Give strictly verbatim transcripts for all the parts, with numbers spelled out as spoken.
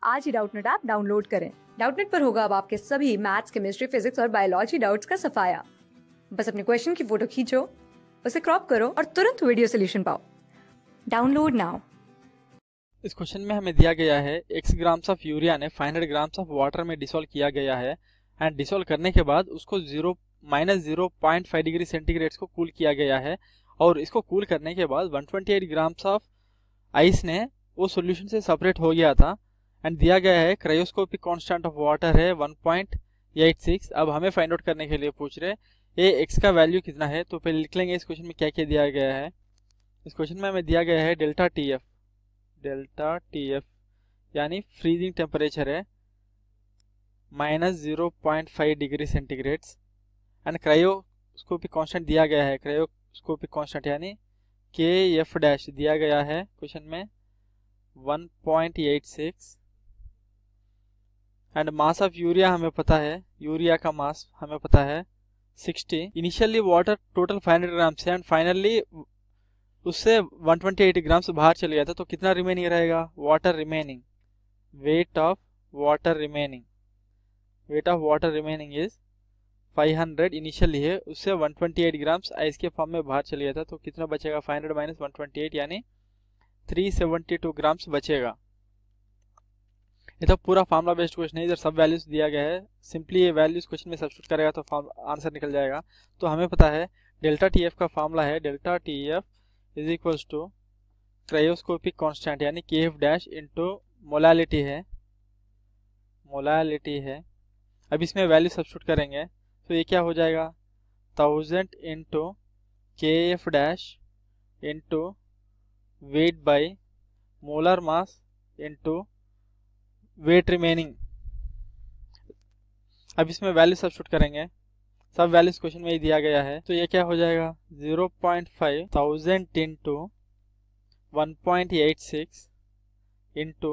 आज ही Doubtnut app download करें। डाउटनेट पर होगा अब आपके सभी मैथ्स, केमिस्ट्री, फिजिक्स और बायोलॉजी डाउट्स का सफाया। बस अपने क्वेश्चन की फोटो खींचो, उसे क्रॉप करो और तुरंत वीडियो सोल्यूशन पाओ। Download now. इस क्वेश्चन में हमें दिया गया है x ग्राम्स ऑफ यूरिया ने five hundred grams of water में डिसॉल्व किया गया है एंड डिसॉल्व करने के बाद उसको zero minus zero point five degree centigrade को कूल किया गया है और इसको कूल करने के बाद one twenty eight grams of ice ने वो सॉल्यूशन से सेपरेट हो गया था एंड दिया गया है क्रायोस्कोपिक कांस्टेंट ऑफ वाटर है वन पॉइंट एट सिक्स। अब हमें फाइंड आउट करने के लिए पूछ रहे ए x का वैल्यू कितना है, तो पहले लिख लेंगे इस क्वेश्चन में क्या क्या दिया गया है। इस क्वेश्चन में हमें दिया गया है delta T F, delta T F यानी फ्रीजिंग टेम्परेचर है minus zero point five degree centigrade and cryoscopic constant दिया गया है, क्रायोस्कोपिक कांस्टेंट यानी के एफ डैश दिया गया है क्वेश्चन में one point eight six and mass of urea हमें पता है, यूरिया का मास हमें पता है sixty. Initially water total five hundred gram से एंड फाइनली उससे वन ट्वेंटी एट ग्राम्स बाहर चल गया था, तो कितना रिमेनिंग रहेगा, water remaining, weight of water remaining, weight of water remaining is five hundred initially है, उससे one twenty eight grams ice के फॉर्म में बाहर चल गया था, तो कितना बचेगा five hundred minus one twenty eight यानी थ्री सेवेंटी टू ग्राम्स बचेगा। ये तो पूरा फार्मुला बेस्ड क्वेश्चन है, इधर सब वैल्यूज दिया गया है, सिंपली ये वैल्यूज क्वेश्चन में सब्स्टिट्यूट करेगा तो आंसर निकल जाएगा। तो हमें पता है डेल्टा टी एफ का फार्मूला है delta T F is equals to cryoscopic constant यानी K F dash into molality है, मोलालिटी है। अब इसमें वैल्यू सब्स्टिट्यूट करेंगे तो ये क्या हो जाएगा, thousand into K F dash into weight by molar mass into weight remaining. अब इसमें वैल्यू सब्स्टिट्यूट करेंगे, सब वैल्यूज क्वेश्चन में ही दिया गया है, तो ये क्या हो जाएगा zero point five thousand into one point eight six into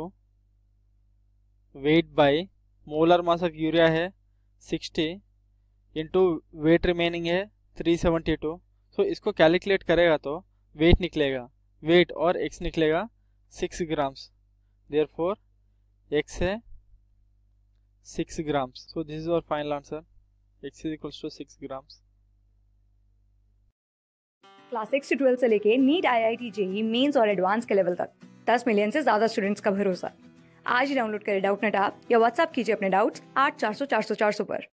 weight by molar mass of urea है सिक्सटी इंटू वेट रिमेनिंग है थ्री सेवेंटी टू। तो इसको कैलकुलेट करेगा तो वेट निकलेगा, वेट और x निकलेगा सिक्स ग्राम्स, देयरफॉर x है six grams. So this is our final answer, x is equals to six grams. Class six से ट्वेल्थ से लेके NEET, I I T, JEE, mains और एडवांस के level तक दस मिलियन से ज्यादा स्टूडेंट्स का भरोसा। आज ही डाउनलोड करें डाउटनेट ऐप या व्हाट्सएप कीजिए अपने डाउट्स आठ चार सौ चार सौ चार सौ पर।